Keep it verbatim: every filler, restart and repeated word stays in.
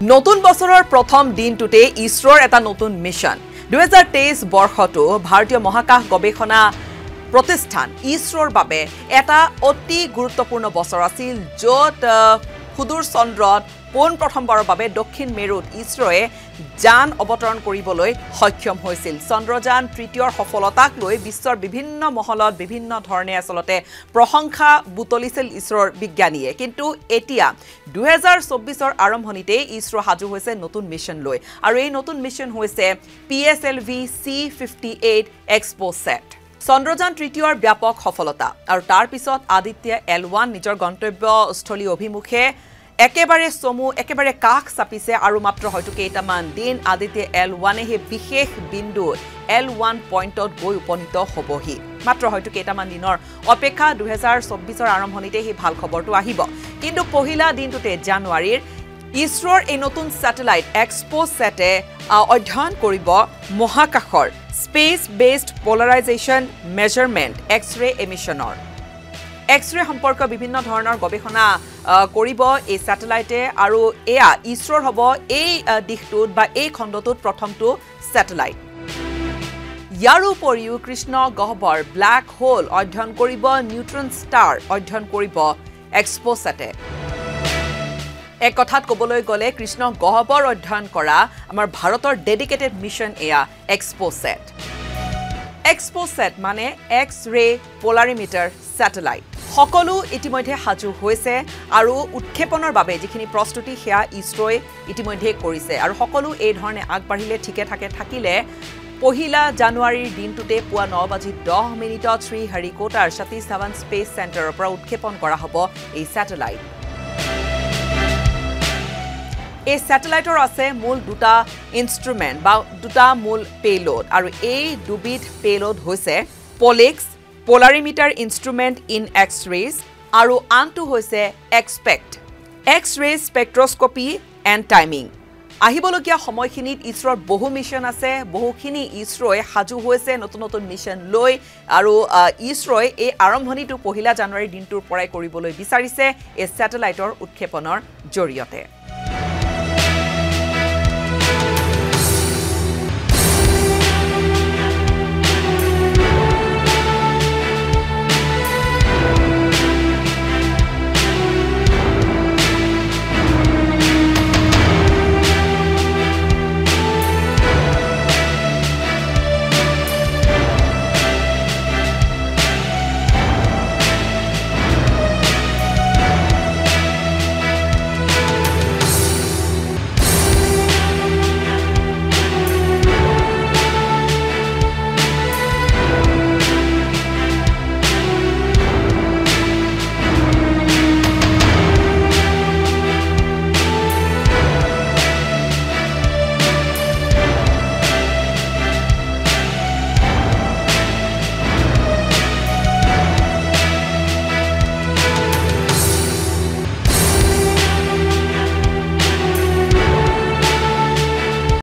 নতুন বছৰৰ প্ৰথম দিনটোতে ইছৰোৰ এটা নতুন মিশন দুই হাজাৰ তেইছ বৰ্ষটো ভাৰতীয় মহাকাশ গৱেষণা প্ৰতিষ্ঠান ইছৰোৰ বাবে এটা অতি গুৰুত্বপূৰ্ণ বছৰ আছিল য'ত সুদূৰ চন্দ্ৰত পোন প্ৰথমবাৰৰ বাবে দক্ষিণ মেৰুত ইছৰোৱে যান অৱতৰণ কৰিবলৈ সক্ষম হৈছিল চন্দ্ৰযান তৃতীয়ৰ সফলতাক লৈ বিশ্বৰ বিভিন্ন মহলত বিভিন্ন ধৰণে আসলতে প্ৰশংসা বুটলিছিল ইছৰোৰ বিজ্ঞানীয়ে কিন্তু এতিয়া দুই হাজাৰ চৌব্বিছৰ আৰম্ভণিতে ইছৰো হাজু হৈছে নতুন মিশন লৈ আৰু এই নতুন মিশন হৈছে P S L V C fifty eight XPoSat Chandrayaan তৃতীয়ৰ ব্যাপক সফলতা আৰু তাৰ পিছত আদিত্য এল ওৱান নিজৰ গন্তব্যস্থলী অভিমুখে একেবাৰে সমু একেবাৰে কাখ চাপিছে আৰু মাত্ৰ হয়তো কেইটামান দিন আদিত্য এল ওৱান হে বিশেষ বিন্দু এল ওৱান পইণ্টত গৈ উপনীত হ'বহি মাত্ৰ হয়তো কেইটামান দিনৰ অপেক্ষা দুই হাজাৰ চৌব্বিছৰ আৰম্ভণিতে হি ভাল খবৰটো আহিব কিন্তু পহিলা দিনটোতে জানুৱাৰীৰ ইছৰোৰ এই নতুন স্যাটেলাইট এক্সপোছেটে অধ্যয়ন কৰিব মহাকাশৰ space based polarisation measurement X-ray এমিশনৰ এক্স-ৰে সম্পৰ্ক বিভিন্ন ধৰণৰ গৱেষণা কৰিব এই স্যাটেলাইটে আৰু এয়া ইছৰোৰ হ'ব এই দিশটোত বা এই খণ্ডটোত প্ৰথমটো স্যাটেলাইট ইয়াৰ উপৰিও কৃষ্ণ গহ্বৰ ব্ল্যাক হোল অধ্যয়ন কৰিব নিউট্ৰন ষ্টাৰ অধ্যয়ন কৰিব এক্সপোছেটে এক কথাত ক'বলৈ গ'লে কৃষ্ণ গহ্বৰ অধ্যয়ন কৰা আমাৰ ভাৰতৰ ডেডিকেটেড মিশন এয়া এক্সপোছেট এক্সপোছেট মানে এক্স-ৰে পোলাৰিমিটাৰ স্যাটেলাইট সকলো ইতিমধ্যে হাজু হৈছে আৰু উৎক্ষেপনৰ বাবে যিখিনি প্ৰস্তুতি সেয়া ইছৰোই ইতিমধ্যে কৰিছে আৰু সকলো এই ধৰণে আগবাঢ়িলে ঠিকে থাকে থাকিলে পহিলা জানুৱাৰীৰ দিনটোতে পুৱা ন বাজি দহ মিনিটত শ্ৰী হৰিকোটাৰ সতীশ ধাৱান স্পেচ চেণ্টাৰৰ পৰা উৎক্ষেপন কৰা হ'ব এই স্যাটেলাইট এই স্যাটেলাইটৰ আছে মূল দুটা ইনষ্ট্ৰুমেন্ট বা দুটা মূল পেলোড আৰু এই দুবিধ পেলোড হৈছে POLIX polarimeter instrument in X-rays আৰু আনটো হৈছে XSPECT X-ray spectroscopy and timing আহিবলগীয়া সময়খিনিত ইছৰোৰ বহু মিশন আছে বহুখিনি ইছৰোই হাজু হৈছে নতুন নতুন মিশন লৈ আৰু ইছৰোই এই আৰম্ভণিটো পহিলা জানুৱাৰীৰ দিনটোৰ পৰাই কৰিবলৈ বিচাৰিছে এই স্যাটেলাইটৰ উৎক্ষেপনৰ জৰিয়তে